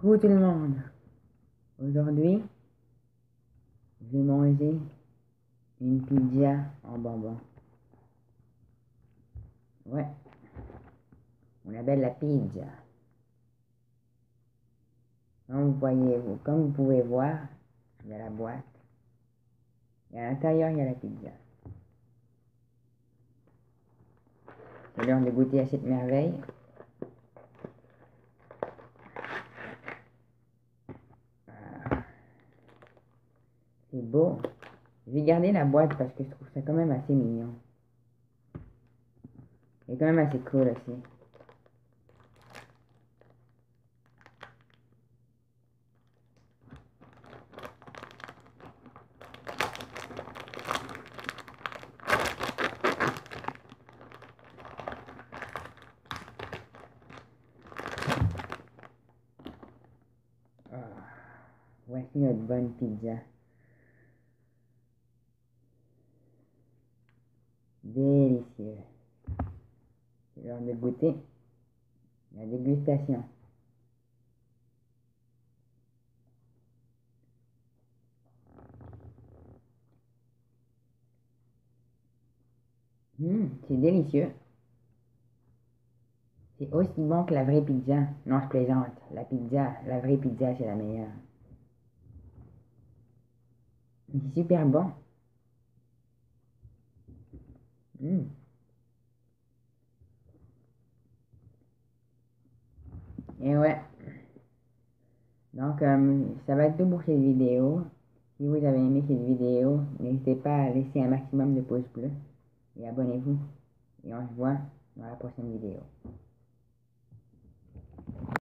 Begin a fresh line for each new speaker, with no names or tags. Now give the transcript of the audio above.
Coucou tout le monde. Aujourd'hui, je vais manger une pizza en bonbons. Ouais, on l'appelle la pizza. Comme vous pouvez voir, il y a la boîte. Et à l'intérieur, il y a la pizza. C'est l'heure de goûter à cette merveille. Ah, c'est beau. Je vais garder la boîte parce que je trouve ça quand même assez mignon. Et quand même assez cool aussi. Ah, voici notre bonne pizza. Délicieux. C'est l'heure de goûter la dégustation. C'est délicieux. C'est aussi bon que la vraie pizza. Non, je plaisante. La vraie pizza, c'est la meilleure. Mais c'est super bon. Mm. Et ouais. Donc, ça va être tout pour cette vidéo. Si vous avez aimé cette vidéo, n'hésitez pas à laisser un maximum de pouces bleus. Et abonnez-vous. Et on se voit dans la prochaine vidéo.